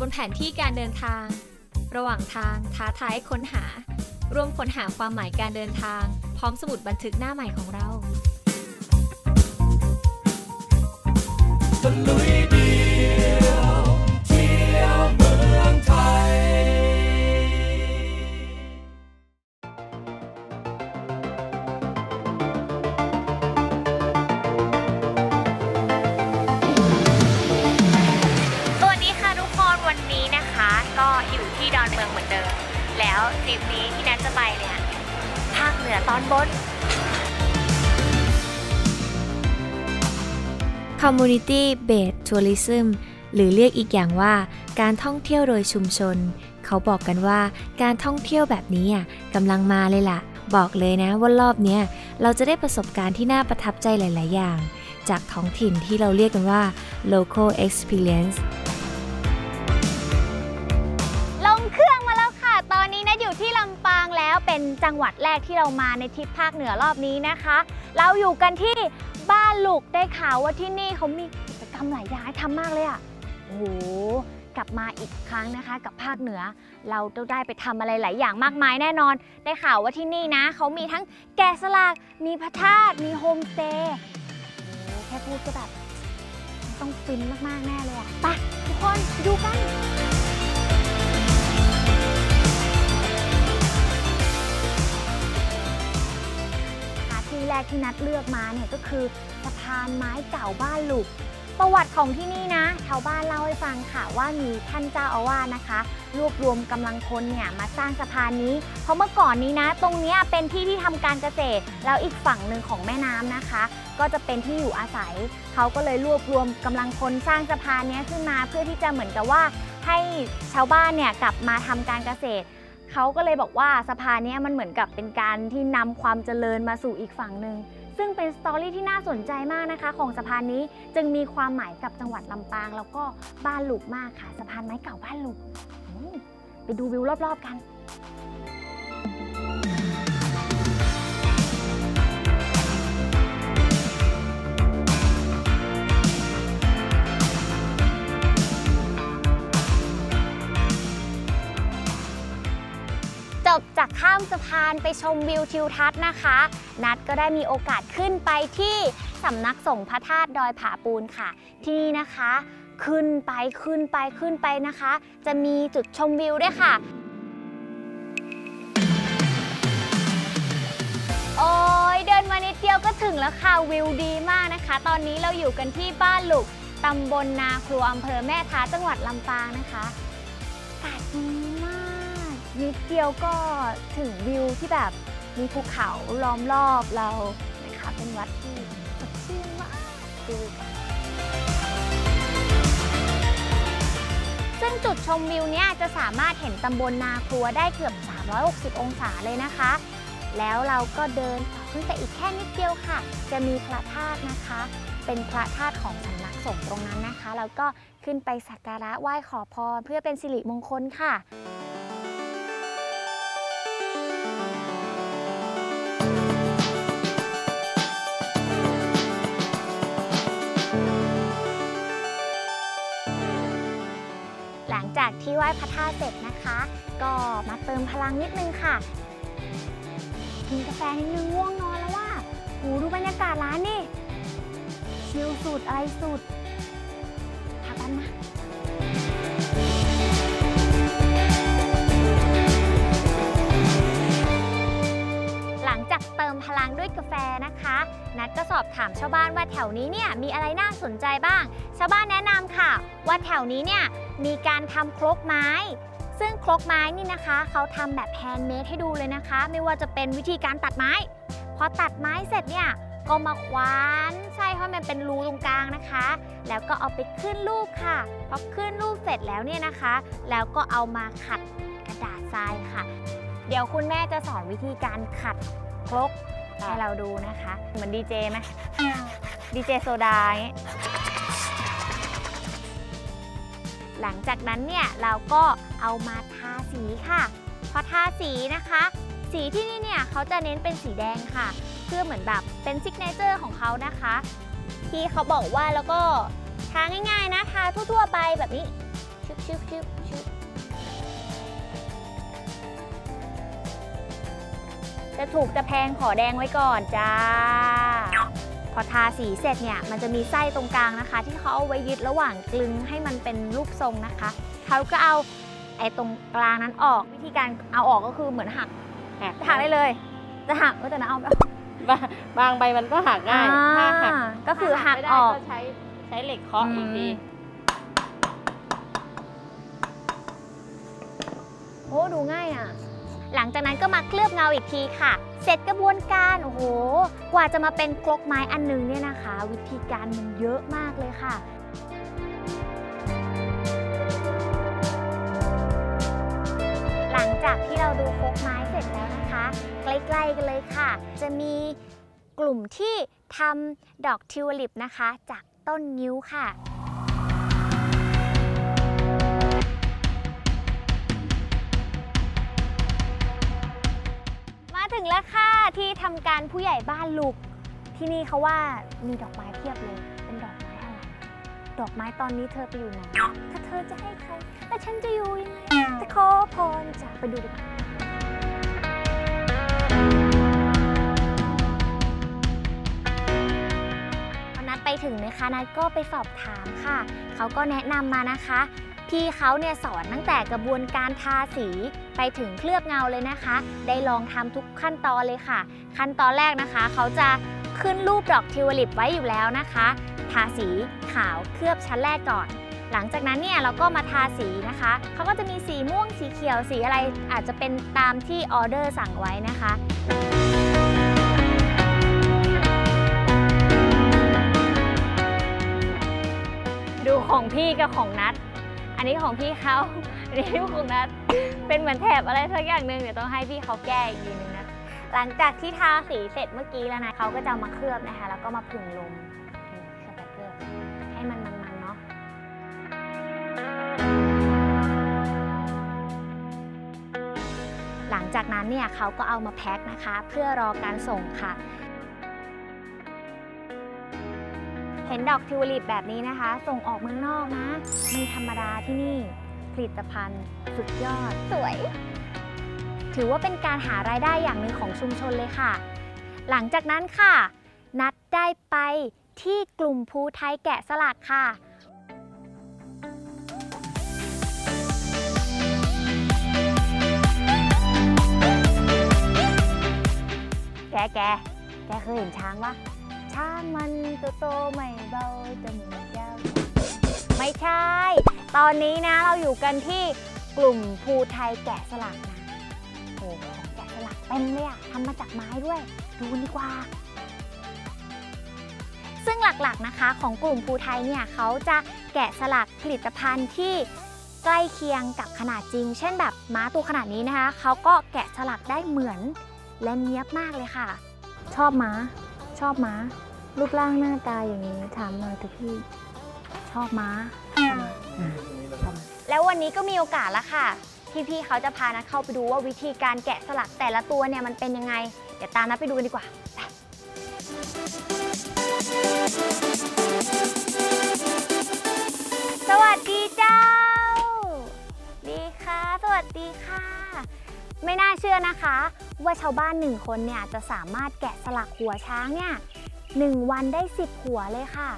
แผนที่การเดินทางระหว่างทางท้าทายให้ค้นหาร่วมค้นหาความหมายการเดินทางพร้อมสมุดบันทึกหน้าใหม่ของเราตะลุยเดียวเที่ยวเมืองไทยสวัสดีค่ะทุกคนวันนี้นะคะก็อยู่ที่ดอนเมืองเหมือนเดิมแล้วทริปนี้ที่นัทจะไปเนี่ยภาคเหนือตอนบน Community Based Tourism หรือเรียกอีกอย่างว่าการท่องเที่ยวโดยชุมชนเขาบอกกันว่าการท่องเที่ยวแบบนี้กำลังมาเลยล่ะบอกเลยนะว่ารอบนี้เราจะได้ประสบการณ์ที่น่าประทับใจหลายๆอย่างจากท้องถิ่นที่เราเรียกกันว่า Local Experience ลงเครื่องมาแล้วค่ะตอนนี้นัทอยู่ที่ลำปางแล้วเป็นจังหวัดแรกที่เรามาในทริปภาคเหนือรอบนี้นะคะเราอยู่กันที่บ้านลุกได้ข่าวว่าที่นี่เขามีกิจกรรมหลายอย่างให้ทำมากเลยโอ้โหกลับมาอีกครั้งนะคะกับภาคเหนือเราต้องได้ไปทำอะไรหลายอย่างมากมายแน่นอนได้ข่าวว่าที่นี่นะเขามีทั้งแกะสลักมีพระธาตุมีโฮมสเตย์โอ้แค่พูดก็แบบต้องฟินมากๆแน่เลยไปทุกคนดูกันที่แรกที่นัดเลือกมาเนี่ยก็คือสะพานไม้เก่าบ้านลุกประวัติของที่นี่นะชาวบ้านเล่าให้ฟังค่ะว่ามีท่านเจ้าอาวาสนะคะรวบรวมกำลังคนเนี่ยมาสร้างสะพานนี้เพราะเมื่อก่อนนี้นะตรงนี้เป็นที่ที่ทำการเกษตรแล้วอีกฝั่งหนึ่งของแม่น้ำนะคะก็จะเป็นที่อยู่อาศัยเขาก็เลยรวบรวมกำลังคนสร้างสะพานนี้ขึ้นมาเพื่อที่จะเหมือนกับว่าให้ชาวบ้านเนี่ยกลับมาทำการเกษตรเขาก็เลยบอกว่าสะพานนี้มันเหมือนกับเป็นการที่นำความเจริญมาสู่อีกฝั่งหนึ่งซึ่งเป็นสตอรี่ที่น่าสนใจมากนะคะของสะพานนี้จึงมีความหมายกับจังหวัดลำปางแล้วก็บ้านลุกมากค่ะสะพานไม้เก่าบ้านลุกไปดูวิวรอบๆกันจบจากข้ามสะพานไปชมวิวทิวทัศน์นะคะนัดก็ได้มีโอกาสขึ้นไปที่สำนักสงฆ์พระธาตุดอยผาปูนค่ะที่นี่นะคะขึ้นไปนะคะจะมีจุดชมวิวด้วยค่ะโอ้ยเดินมานิดเดียวก็ถึงแล้วค่ะวิวดีมากนะคะตอนนี้เราอยู่กันที่บ้านลุกตำบลนาครัวอำเภอแม่ท้าจังหวัดลำปางนะคะอากาศดีมากนิดเดียวก็ถึงวิวที่แบบมีภูเขาล้อมรอบเรานะคะเป็นวัดที่สดชื่นมากดูกันซึ่งจุดชมวิวเนี่ยจะสามารถเห็นตำบลนาครัวได้เกือบ360องศาเลยนะคะแล้วเราก็เดินต่อขึ้นไปอีกแค่นิดเดียวค่ะจะมีพระธาตุนะคะเป็นพระธาตุของสำนักสงฆ์ตรงนั้นนะคะแล้วก็ขึ้นไปสักการะไหว้ขอพรเพื่อเป็นสิริมงคลค่ะหลังจากที่ไหว้พระธาตุเสร็จนะคะก็มาเติมพลังนิดนึงค่ะกินกาแฟนิดนึงง่วงนอนแล้วว่าโหดูบรรยากาศร้านนี่ชิลสุดอะไรสุดพักกันนะหลังจากเติมพลังด้วยกาแฟนะคะนัดก็สอบถามชาวบ้านว่าแถวนี้เนี่ยมีอะไรน่าสนใจบ้างชาวบ้านแนะนำค่ะว่าแถวนี้เนี่ยมีการทำครกไม้ซึ่งครกไม้นี่นะคะเขาทำแบบแฮนด์เมดให้ดูเลยนะคะไม่ว่าจะเป็นวิธีการตัดไม้พอตัดไม้เสร็จเนี่ยก็มาคว้านใช่เพราะมันเป็นรูตรงกลางนะคะแล้วก็เอาไปขึ้นรูปค่ะพอขึ้นรูปเสร็จแล้วเนี่ยนะคะแล้วก็เอามาขัดกระดาษทรายค่ะเดี๋ยวคุณแม่จะสอนวิธีการขัดครกให้เราดูนะคะเหมือนดีเจไหมดีเจโซดาหลังจากนั้นเนี่ยเราก็เอามาทาสีค่ะพอทาสีนะคะสีที่นี่เนี่ยเขาจะเน้นเป็นสีแดงค่ะเพื่อเหมือนแบบเป็นซิกเนเจอร์ของเขานะคะที่เขาบอกว่าแล้วก็ทาง่ายๆนะทาทั่วๆไปแบบนี้ชึบจะถูกจะแพงขอแดงไว้ก่อนจ้าพอทาสีเสร็จเนี่ยมันจะมีไส้ตรงกลางนะคะที่เขาเอาไว้ยึดระหว่างกลึงให้มันเป็นรูปทรงนะคะเขาก็เอาไอ้ตรงกลางนั้นออกวิธีการเอาออกก็คือเหมือนหักได้เลยจะหักก็จะนะเอาบางใบมันก็หักง่ายถ้าหักก็คือหักออกใช้เหล็กเคาะอีกทีโอ้ดูง่ายอ่ะหลังจากนั้นก็มาเคลือบเงาอีกทีค่ะเสร็จกระบวนการโอ้โหกว่าจะมาเป็นครกไม้อันนึงเนี่ยนะคะวิธีการมันเยอะมากเลยค่ะหลังจากที่เราดูครกไม้เสร็จแล้วนะคะใกล้ๆกันเลยค่ะจะมีกลุ่มที่ทำดอกทิวลิปนะคะจากต้นงิ้วค่ะมาถึงแล้วค่ะที่ทำการผู้ใหญ่บ้านลูกที่นี่เขาว่ามีดอกไม้เพียบเลยเป็นดอกไม้อะไรดอกไม้ตอนนี้เธอไปอยู่ไหนถ้าเธอจะให้ใครแล้วฉันจะอยู่ยังไงจะขอพรจะไปดูดีกว่านัดไปถึงนะคะนัดก็ไปสอบถามค่ะเขาก็แนะนำมานะคะพี่เขาเนี่ยสอนตั้งแต่กระบวนการทาสีไปถึงเคลือบเงาเลยนะคะได้ลองทำทุกขั้นตอนเลยค่ะขั้นตอนแรกนะคะเขาจะขึ้นรูปดอกทิวลิปไว้อยู่แล้วนะคะทาสีขาวเคลือบชั้นแรกก่อนหลังจากนั้นเนี่ยเราก็มาทาสีนะคะเขาก็จะมีสีม่วงสีเขียวสีอะไรอาจจะเป็นตามที่ออเดอร์สั่งไว้นะคะดูของพี่กับของนัดอันนี้ของพี่เขาอันนี้ของนัดเป็นเหมือนแถบอะไรสักอย่างหนึ่งเดี๋ยวต้องให้พี่เขาแก้อีกทีนึงนะหลังจากที่ทาสีเสร็จเมื่อกี้แล้วนะเขาก็จะมาเคลือบนะคะแล้วก็มาผึ่งลมเคลือบให้มันเนาะหลังจากนั้นเนี่ยเขาก็เอามาแพ็คนะคะเพื่อรอการส่งค่ะเห็นดอกทิวลิปแบบนี้นะคะส่งออกเมืองนอกนะไม่ธรรมดาที่นี่ผลิตภัณฑ์สุดยอดสวยถือว่าเป็นการหารายได้อย่างหนึ่งของชุมชนเลยค่ะหลังจากนั้นค่ะนัดได้ไปที่กลุ่มภูไทยแกะสลักค่ะแกเคยเห็นช้างปะช้างมันโตไม่เบาจมูกยาวไม่ใช่ตอนนี้นะเราอยู่กันที่กลุ่มภูไทยแกะสลักนะโอ้ของแกะสลักเต็มเลยอะทำมาจากไม้ด้วยดูดีกว่าซึ่งหลักๆนะคะของกลุ่มภูไทยเนี่ยเขาจะแกะสลักผลิตภัณฑ์ที่ใกล้เคียงกับขนาดจริงเช่นแบบม้าตัวขนาดนี้นะคะเขาก็แกะสลักได้เหมือนและเนียบมากเลยค่ะชอบม้ารูปร่างหน้าตาอย่างนี้ถามเลยแต่พี่ชอบม้าแล้ววันนี้ก็มีโอกาสแล้วค่ะที่พี่เขาจะพานัดเข้าไปดูว่าวิธีการแกะสลักแต่ละตัวเนี่ยมันเป็นยังไงเดี๋ยวตามนัดไปดูกันดีกว่าสวัสดีเจ้าดีค่ะสวัสดีค่ะไม่น่าเชื่อนะคะว่าชาวบ้าน1คนเนี่ยจะสามารถแกะสลักหัวช้างเนี่ย1 วันได้10 หัวเลยค่ะ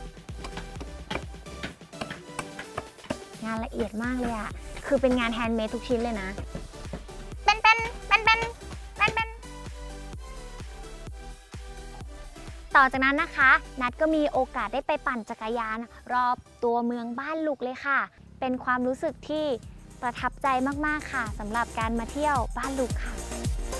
งานละเอียดมากเลยอะคือเป็นงานแฮนด์เมดทุกชิ้นเลยนะเป็นต่อจากนั้นนะคะนัดก็มีโอกาสได้ไปปั่นจักรยานรอบตัวเมืองบ้านลุกเลยค่ะเป็นความรู้สึกที่ประทับใจมากๆค่ะสำหรับการมาเที่ยวบ้านลุกค่ะ